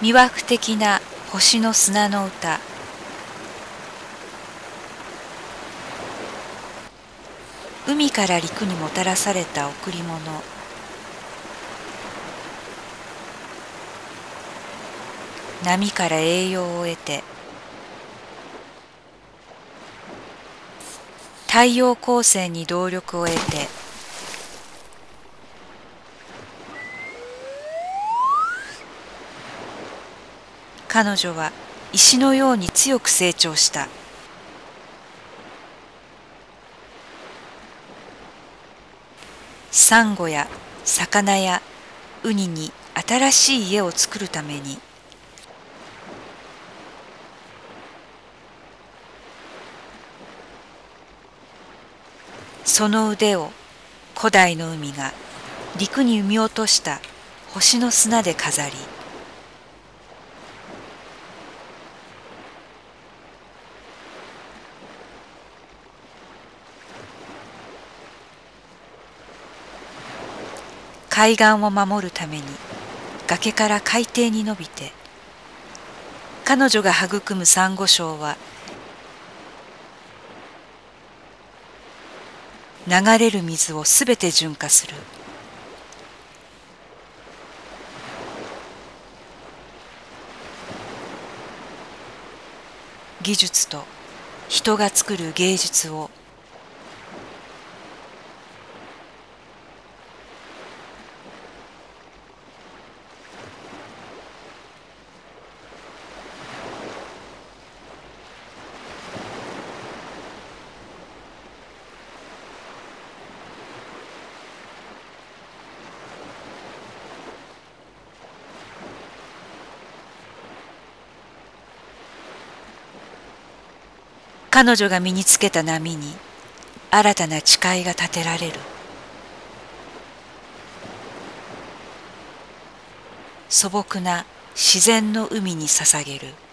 魅惑的な星の砂の歌。海から陸にもたらされた贈り物。波から栄養を得て、太陽光線に動力を得て、彼女は石のように強く成長した。サンゴや魚やウニに新しい家を作るために、その腕を古代の海が陸に産み落とした星の砂で飾り、海岸を守るために崖から海底に伸びて、彼女が育むサンゴ礁は流れる水をすべて純化する。技術と人が作る芸術を彼女が身につけた波に新たな誓いが立てられる。素朴な自然の海に捧げる。